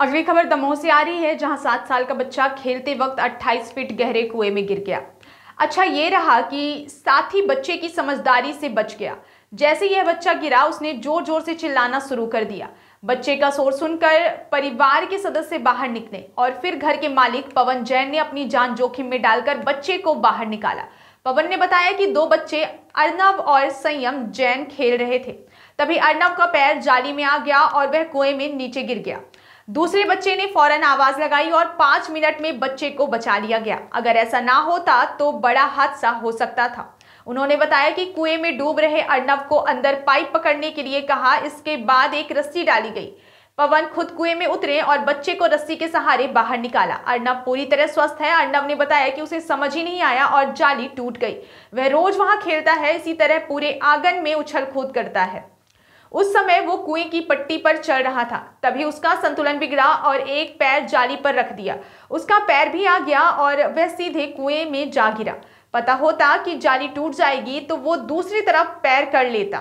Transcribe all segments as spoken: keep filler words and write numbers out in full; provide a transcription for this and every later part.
अगली खबर दमोह से आ रही है, जहां सात साल का बच्चा खेलते वक्त अट्ठाईस फीट गहरे कुएं में गिर गया। अच्छा ये रहा कि साथी बच्चे की समझदारी से बच गया। जैसे यह बच्चा गिरा, उसने जोर जोर से चिल्लाना शुरू कर दिया। बच्चे का शोर सुनकर परिवार के सदस्य बाहर निकले और फिर घर के मालिक पवन जैन ने अपनी जान जोखिम में डालकर बच्चे को बाहर निकाला। पवन ने बताया कि दो बच्चे अर्नव और संयम जैन खेल रहे थे। तभी अर्नव का पैर जाली में आ गया और वह कुएं में नीचे गिर गया। दूसरे बच्चे ने फौरन आवाज लगाई और पांच मिनट में बच्चे को बचा लिया गया। अगर ऐसा ना होता तो बड़ा हादसा हो सकता था। उन्होंने बताया कि कुएं में डूब रहे अर्नव को अंदर पाइप पकड़ने के लिए कहा। इसके बाद एक रस्सी डाली गई। पवन खुद कुएं में उतरे और बच्चे को रस्सी के सहारे बाहर निकाला। अर्नव पूरी तरह स्वस्थ है। अर्नव ने बताया कि उसे समझ ही नहीं आया और जाली टूट गई। वह रोज वहां खेलता है, इसी तरह पूरे आंगन में उछल कूद करता है। उस समय वो कुएं की पट्टी पर चल रहा था, तभी उसका संतुलन बिगड़ा और एक पैर जाली पर रख दिया। उसका पैर भी आ गया और वह सीधे कुएं में जा गिरा। पता होता कि जाली टूट जाएगी तो वो दूसरी तरफ पैर कर लेता।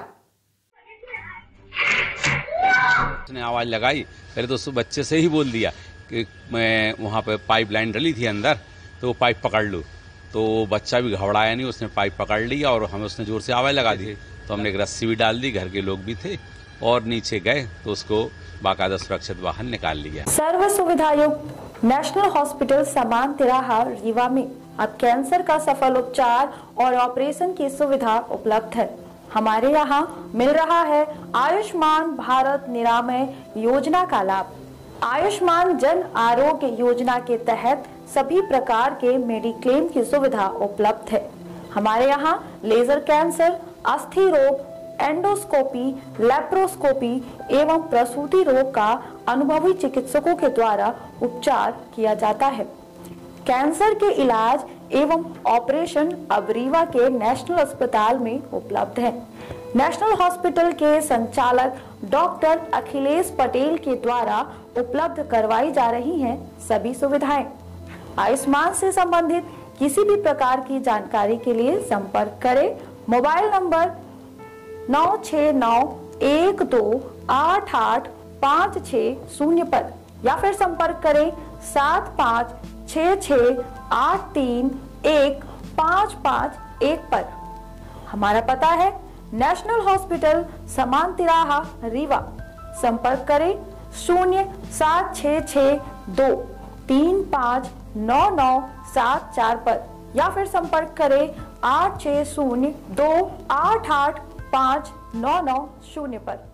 उसने आवाज लगाई, पहले तो उस बच्चे से ही बोल दिया कि मैं वहाँ पे पाइप लाइन डली थी अंदर, तो वो पाइप पकड़ लूँ। तो बच्चा भी घबराया नहीं, उसने पाइप पकड़ लिया और हमें उसने जोर से आवाज लगा दी। तो हमने एक रस्सी भी डाल दी, घर के लोग भी थे और नीचे गए तो उसको बाकायदा सुरक्षित बाहर निकाल लिया। सर्व सुविधा युक्त नेशनल हॉस्पिटल समान तिराहा रीवा में अब कैंसर का सफल उपचार और ऑपरेशन की सुविधा उपलब्ध है। हमारे यहाँ मिल रहा है आयुष्मान भारत निरामय योजना का लाभ। आयुष्मान जन आरोग्य योजना के तहत सभी प्रकार के मेडिक्लेम की सुविधा उपलब्ध है। हमारे यहाँ लेजर कैंसर, अस्थि रोग, एंडोस्कोपी, लेप्रोस्कोपी एवं प्रसूति रोग का अनुभवी चिकित्सकों के द्वारा उपचार किया जाता है। कैंसर के इलाज एवं ऑपरेशन अब रीवा के नेशनल अस्पताल में उपलब्ध है। नेशनल हॉस्पिटल के संचालक डॉक्टर अखिलेश पटेल के द्वारा उपलब्ध करवाई जा रही हैं सभी सुविधाएं। आयुष्मान से संबंधित किसी भी प्रकार की जानकारी के लिए संपर्क करें मोबाइल नंबर नौ छः नौ एक दो आठ आठ पाँच छः शून्य पर या फिर संपर्क करें सात पाँच छः छः आठ तीन एक पाँच पाँच एक पर। हमारा पता है नेशनल हॉस्पिटल समान तिराहा रीवा। संपर्क करें शून्य सात छः छः दो तीन पाँच नौ नौ सात चार पर या फिर संपर्क करें आठ छः शून्य दो आठ आठ पाँच नौ नौ शून्य पर।